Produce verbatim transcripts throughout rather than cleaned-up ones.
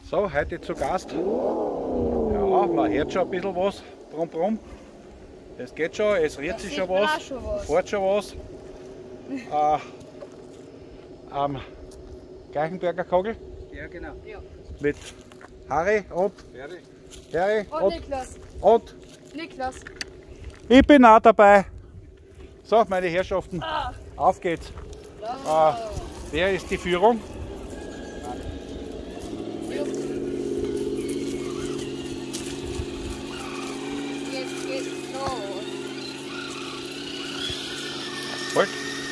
So, heute zu Gast. Ja, man hört schon ein bisschen was. Brumm, brumm. Es geht schon, es rührt sich schon was, schon was. fährt schon was. äh, am Gleichenberger Kogel. Ja, genau. Ja. Mit Harry und Fertig. Harry Und, und, Niklas. und Niklas. ich bin auch dabei. So, meine Herrschaften, Ah. auf geht's. Oh. Äh, wer ist die Führung? Jetzt geht's los. Halt.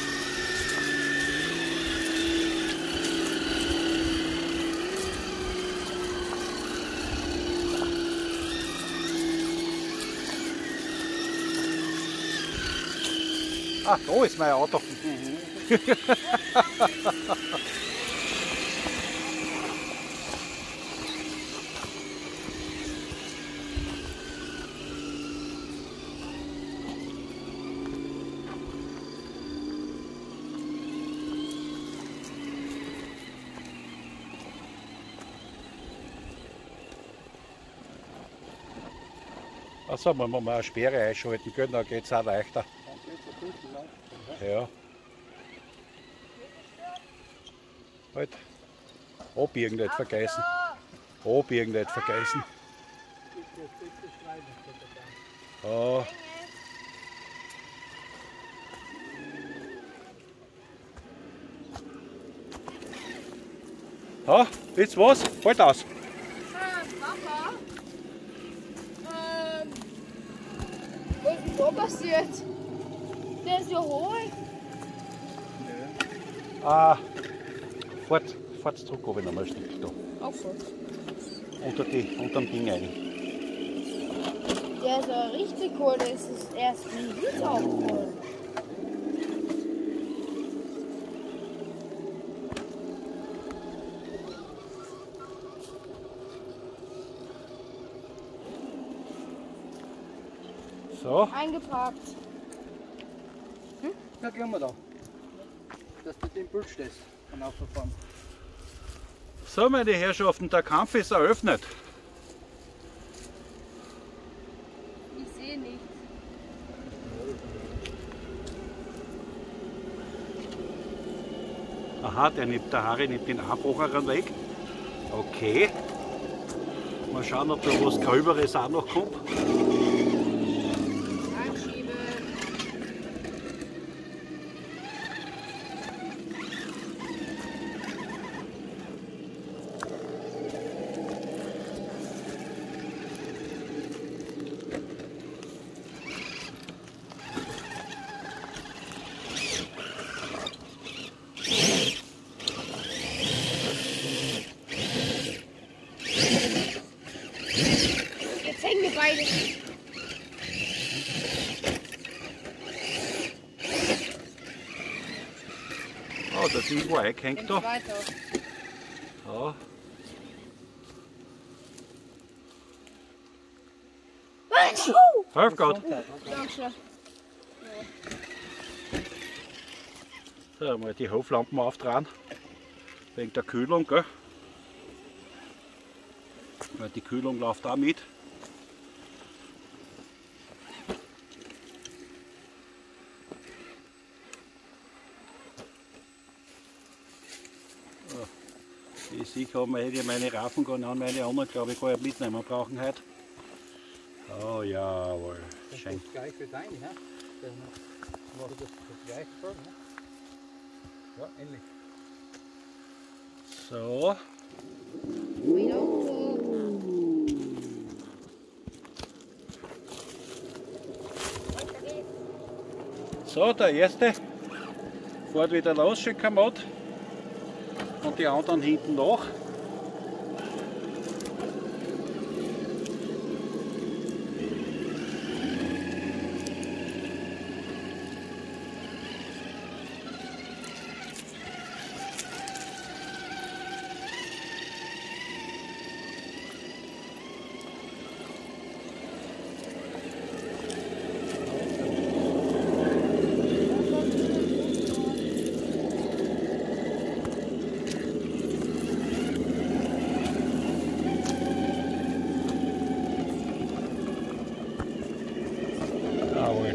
Ah, da ist mein Auto. Achso, man muss mal eine Sperre einschalten können, dann geht es auch leichter. Ja. Halt. Abbiegen nicht vergessen. Abbiegen nicht vergessen. Ja. Ja, jetzt was? Halt aus. Ähm, Papa. Ähm, was ist denn da passiert? Der ist ja hoch. Ah, fahrt, fahrt zurück, ob ich noch mal ein Stück da. Auch so. Unter, die, unter dem Ding rein. Der ist ja richtig cool. Das ist erst ein Hüt auch cool. So, Eingeparkt. Ja, gehen wir da. Dass du den Bild stehst und auffahren. so meine Herrschaften, der Kampf ist eröffnet. Ich sehe nichts. Aha, der, nimmt, der Harry nimmt den Abbrucher weg. Okay. Mal schauen, ob da was Gröberes auch noch kommt. Anschieben. Jetzt hängen wir beide. Oh, da ist irgendwo eingehängt Und da. weiter. Ja. Hilf Gott. Dankeschön. So, mal die Hoflampen auftragen. Wegen der Kühlung, gell? Weil die Kühlung läuft auch mit. Wie ich sehe, hätte ich meine Raffen gar nicht an, meine anderen, glaube ich, gar nicht mitnehmen brauchen heute. Oh jawohl, schön. Das gleich wird rein, ja? Dann machst du das gleich voll, ne? Ja, ähnlich. So, Wieder hoch. so, der erste fährt wieder los, schön Kamot. Und die anderen hinten nach.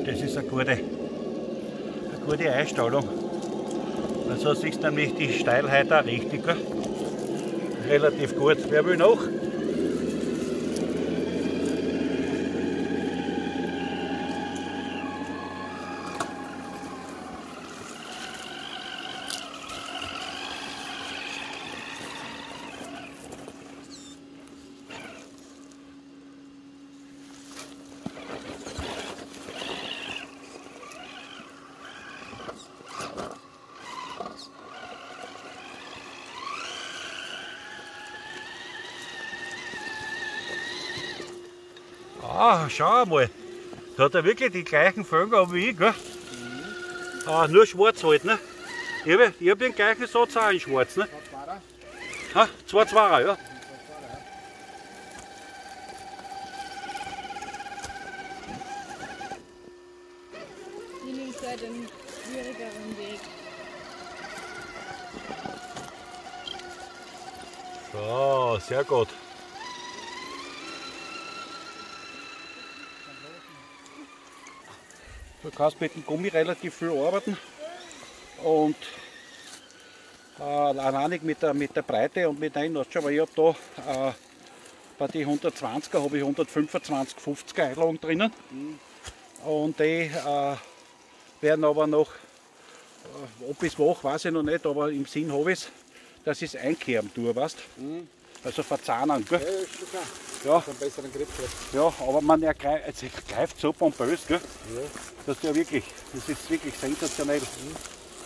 das ist eine gute, eine gute Einstellung. Weil so siehst du nämlich die Steilheit auch richtig. Gell? Relativ gut. Wer will noch? Ah, schau mal, da hat er wirklich die gleichen Vögel wie ich, gell? Mhm. Ah, nur schwarz halt, ne? Ich habe hab den gleichen Satz auch in schwarz, ne? Ha, zwei Zwarer, ja. Die nimmt halt einen schwierigeren Weg. So, sehr gut. Du kannst mit dem Gummi relativ viel arbeiten und äh, alleinig mit der, mit der Breite und mit einem Notch, aber ich habe da äh, bei den hundertzwanziger habe ich hundertfünfundzwanzig fünfziger Einlagen drinnen mhm. und die äh, werden aber noch, äh, ob ich es mache, weiß ich noch nicht, aber im Sinn habe ich es, dass ich es einkehren tue, weißt mhm. Also verzahnen, gell? Ja, ist schon klar. Ja. Einen besseren Grip hat. Ja, aber man ergreift, also greift so pompös, gell? Ja. Das ist ja wirklich, das ist wirklich sensationell. Mhm.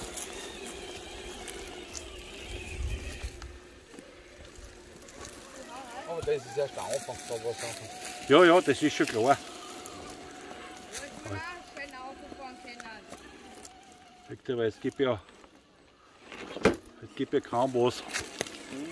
Aber das ist erst der Anfang, da was Sachen. Ja, ja, das ist schon klar. Sagt ihr, weil es gibt ja, es gibt ja kaum was. Mhm.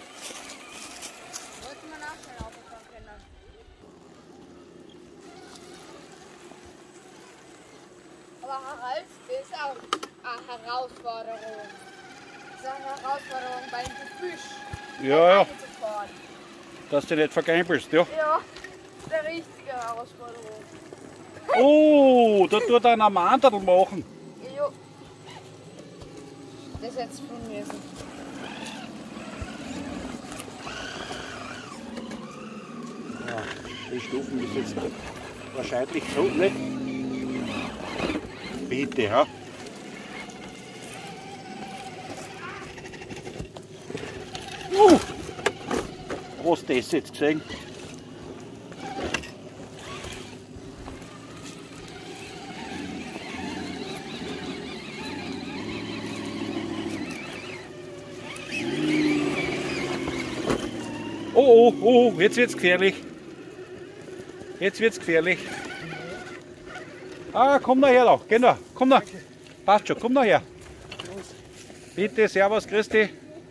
Aber Harald, das ist auch eine Herausforderung. Das ist eine Herausforderung beim Fisch. Ja, ja. Zu fahren. Dass du nicht vergambelst, ja. Ja, das ist eine richtige Herausforderung. Oh, da tut er einen Mandel machen. Ja. Das hätte es von mir sein. Ja, die Stufen ist jetzt wahrscheinlich so, ne? Bitte, ja. Uh, hast du das jetzt gesehen? Oh, oh, oh, jetzt wird's gefährlich. Jetzt wird's gefährlich. Ah, komm da her, da. Geh da. Komm da. Passt schon, komm da her. Bitte, servus, grüß dich.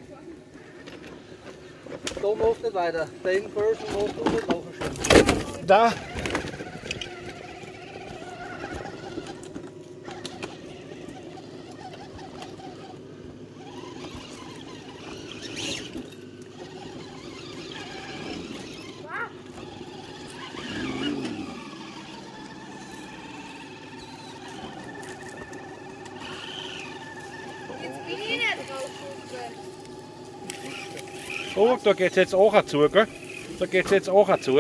Da machst du nicht weiter. Den Felsen machst du nicht nachher. Da. Oh, da geht es jetzt auch zu, gell? Da geht es jetzt auch zu.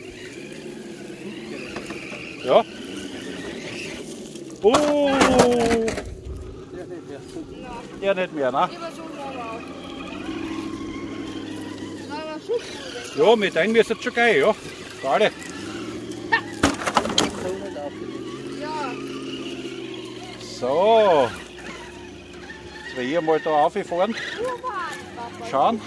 Ja. Oh! Ja, nicht mehr, ne? Ja, mit einem müsste es schon gehen, ja. Gerade. So. Jetzt will ich mal da rauffahren. Schauen.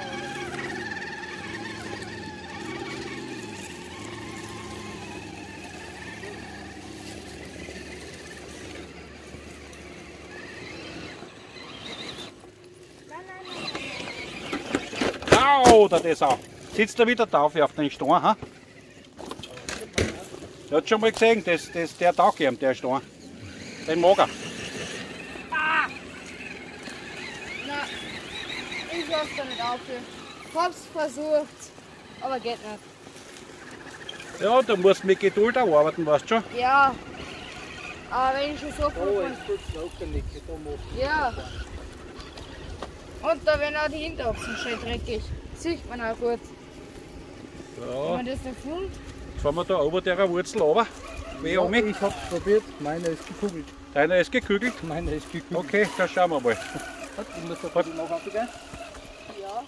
Au, da das auch. Sitzt er wieder drauf auf den Stein, ha? Der hat schon mal gesehen, das, das, der taugt ihm, der Stein. Den mag er. Ah! Na, ich lasse da nicht auf. Ich hab's versucht, aber geht nicht. Ja, du musst mit Geduld arbeiten, weißt du schon. Ja, Aber wenn ich schon so Da viel ist kurz locker nicht, da muss ich Ja. fahren. Und da, wenn auch die Hinterachsen schön dreckig, sieht man auch gut. Wenn So, man das nicht findet. jetzt fahren wir da ober der Wurzel runter. Wie Ja, um ich hab's probiert, meiner ist gekugelt. Deiner ist gekügelt. Meiner ist gekugelt. Okay, dann schauen wir mal. Ich muss da ein bisschen nachhaken. Ja.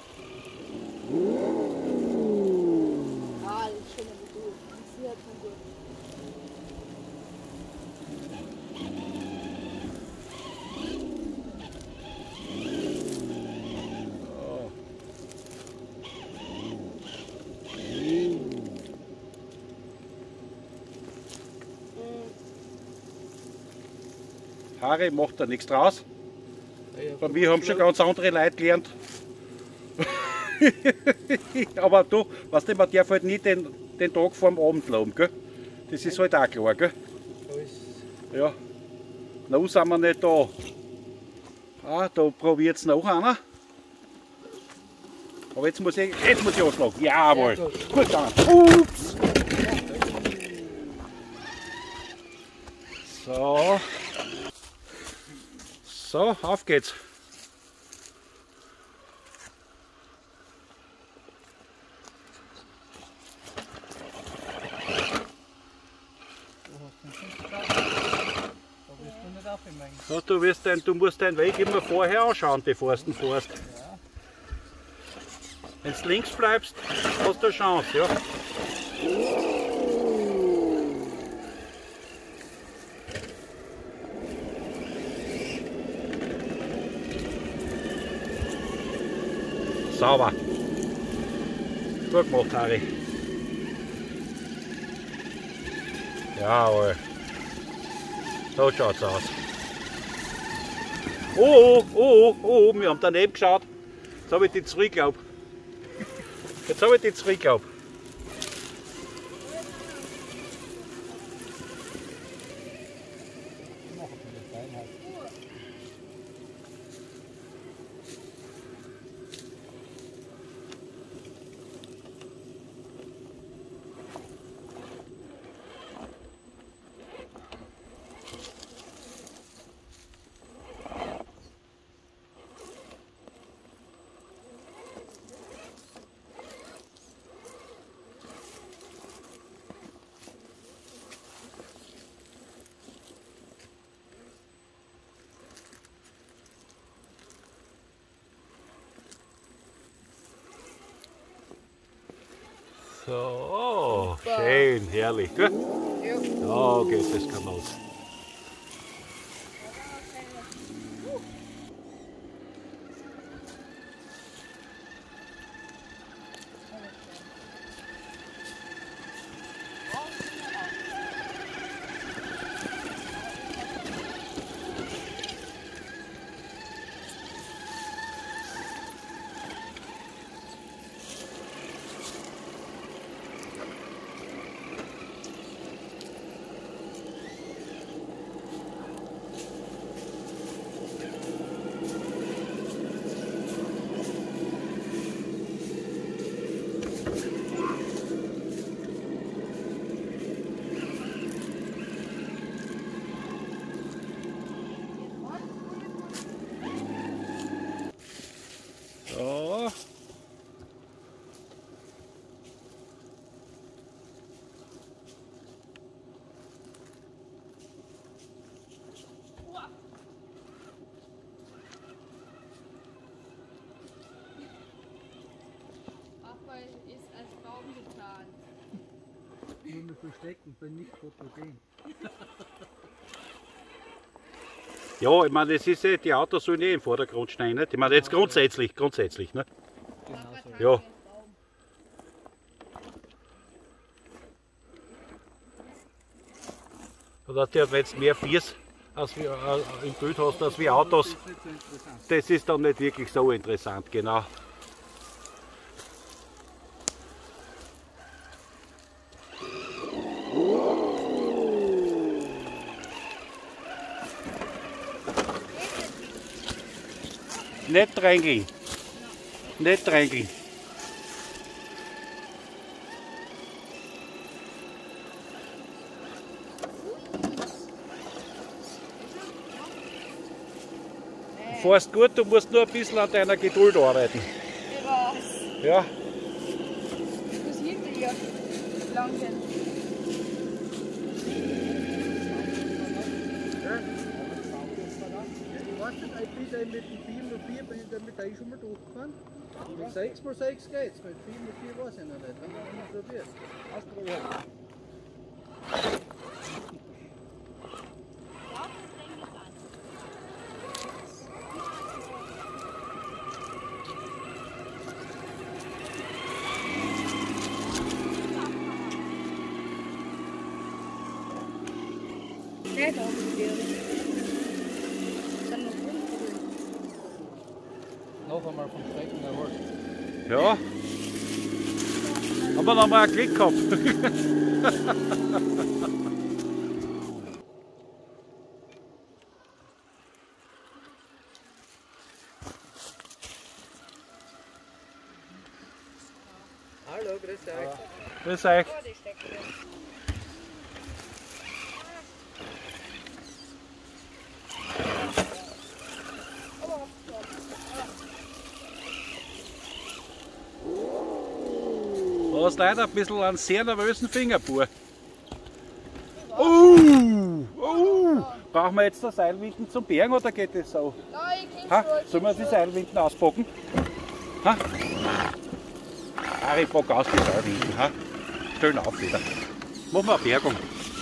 Ah, das ist schön wie du. Das sieht schon gut. Harry macht da nichts draus. Ja, Bei mir haben schon ganz andere Leute gelernt. Aber du, weißt du, man darf halt nie den, den Tag vor dem Abend laufen, gell? Das ist halt auch klar, gell? Alles Ja. Noch sind wir nicht da. Ah, da probiert es noch einer. Aber jetzt muss ich, jetzt muss ich anschlagen. Jawohl. Sehr gut. Gut gegangen. Ups. So. So, auf geht's. Da wirst du nicht aufgemengt. So, du, wirst dein, du musst deinen Weg immer vorher anschauen, bevor du fährst. Wenn du links bleibst, hast du eine Chance. Ja. Sauber. Gut gemacht, Harry. Jawohl. So schaut's aus. Oh, oh, oh, oh, wir haben daneben geschaut. Jetzt habe ich die zurückglaub. Jetzt habe ich die zurückglaub. So, schön, herrlich, gell? Ja. Da geht das kann los. So. Papa ist als Baum getan. Nur mehr verstecken, bin nicht fotogen. Ja, ich meine, das ist ja, die Autos sollen eh im Vordergrund stehen, nicht? Ich meine, jetzt grundsätzlich, grundsätzlich, ne? Genau so. Ja. Oder der, wenn du mehr Viers als wie, äh, im Bild hast als wie Autos, Das ist nicht so interessant. das ist dann nicht wirklich so interessant, genau. Nicht drängeln. Nicht drängeln. fährst gut, du musst nur ein bisschen an deiner Geduld arbeiten. Ich weiß. Ja, Ich muss hinter ihr lang gehen. Ich weiß nicht, ich bin da mit dem vier mal vier bin ich da mit der schon mal durchgefahren. Mit sechs mal sechs geht's, mit vier mal vier weiß ich noch nicht. Wenn man immer probiert. Ausprobieren. Nicht ausprobieren. Dann noch rumprobieren. Noch einmal vom Strecken erholt. ja. Haben wir noch mal einen Klick gehabt. Hallo, grüß euch. Grüß euch. Oh, die steckt drin. Du hast leider ein bisschen einen sehr nervösen Fingerbub. Oh, oh. Brauchen wir jetzt das Seilwinden zum Bergen oder geht das so? Nein, ich kenn's Ha? schon. Sollen wir die Seilwinden auspacken? Ha? Ah, ich pack aus die Seilwinden. Ha? Stellen auf wieder. Machen wir eine Bergung.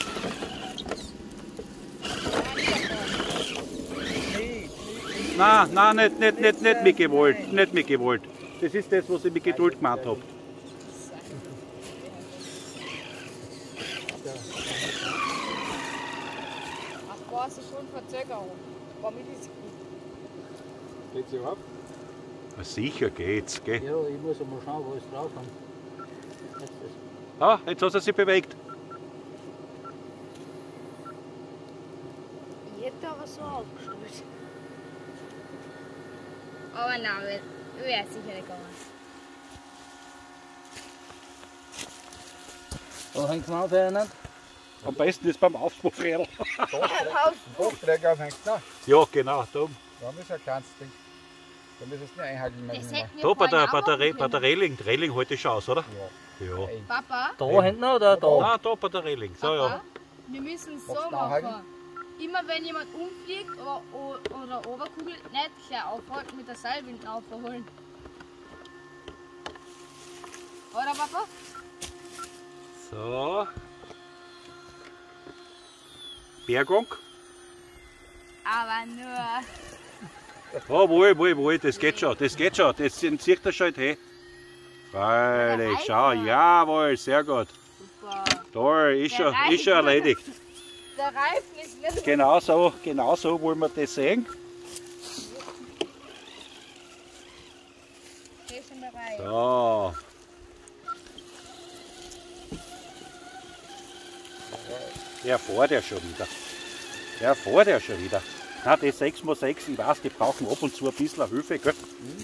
Nein, nein, nicht, nicht, nicht, nicht mit gewollt. Nicht mit gewollt. Das ist das, was ich mit Geduld gemeint habe. Ach, paar Sekunden Verzögerung. War Millisekunden. Geht's überhaupt? Sicher geht's, gell? Ja, ich muss mal schauen, wo ich drauf habe. Jetzt ist Ah, jetzt hat er sich bewegt. Ich hätte aber so aufgestellt. Aber nein, wäre sicher nicht gegangen. Da hängt man auf einen. Am besten ist beim Aufbruchrädel. Hochträger aufhängt noch. Ja, genau. Da, Da ist ein kleines Ding. Da müssen es nicht einhalten. Das hätten wir da bei, der, vorhin bei, auch der, Re- machen bei der können. Reling. Die Reling halte ich schon aus, oder? Ja. Ja. Papa, Da hinten oder da? Ah, da bei der Reling. So, Papa, ja. wir müssen es Magst so du nachhalten? machen. Immer wenn jemand umfliegt oder, oder Oberkugel, nicht gleich aufhalten, mit der Seilwind aufholen. Oder Papa? So. Bergung. Aber nur. Oh, wohl, wohl, wohl. Das geht schon. Das geht schon. Das zieht er schon hin. Freilich, schau. Jawohl, sehr gut. Super. Toll, ist Der schon, Reifen. ist schon erledigt. Der Reifen ist nicht. Genau so, genau so wollen wir das sehen. Der ist schon bereit. So. Der fährt ja schon wieder. Der fährt ja schon wieder. Na, die sechs mal sechs, ich weiß, die brauchen ab und zu ein bisschen Hilfe, gell?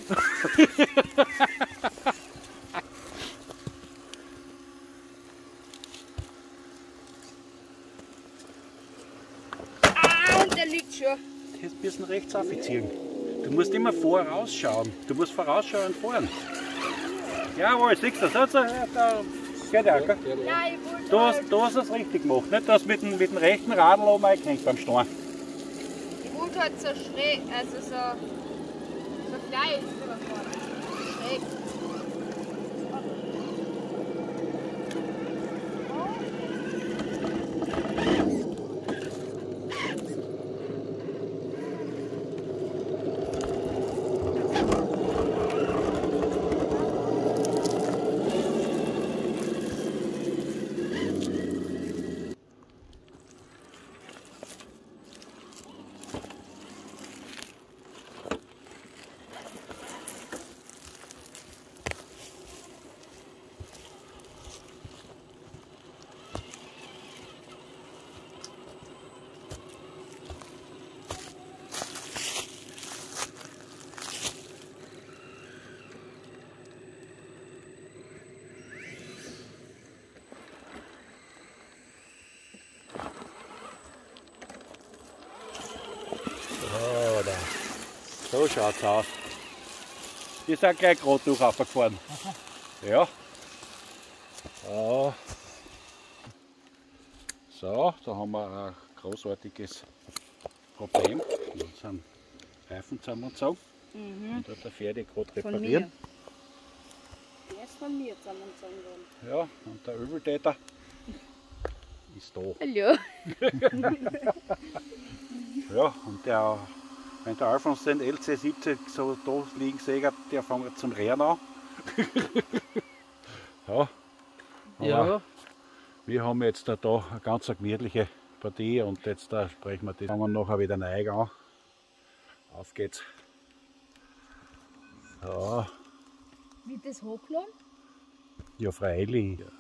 Ah, und der liegt schon. Jetzt ein bisschen rechts aufziehen. Du musst immer vorausschauen. Du musst vorausschauend fahren. Jawohl, siehst du, so, so, ja, da geht ja, gell? Nein, ich wollte Du hast, halt, du hast es richtig gemacht, nicht? Du hast mit dem, mit dem rechten Radl oben eingehängt beim Stein. ich wollte halt so schräg, also so, so gleich überfahren. Schräg. So schaut's aus. Die sind gleich gerade durch aufgefahren. Ja. So. So, da haben wir ein großartiges Problem. Wir sind Reifen zusammengezogen. Mhm. Und da der Pferde gerade Von reparieren. mir. Der ist von mir zusammengezogen worden. Ja, und der Übeltäter ist da. Hallo. Ja, und der, wenn der Alfons den L C siebzig so da liegen sieht, der fängt zum Rehren an. Ja, aber Ja. wir haben jetzt da, da eine ganz gemütliche Partie und jetzt da sprechen wir die. Fangen wir nachher wieder neu an. Auf geht's. Ja, Wird das hochgeladen? ja freilich. Ja.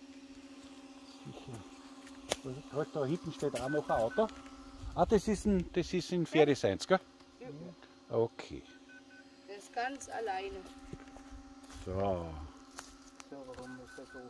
Sicher. Da, da hinten steht auch noch ein Auto. Ah, das ist ein, das ist ein Pferdeseins, gell? Ja. Okay. Das ist ganz alleine. So. So, warum ist das so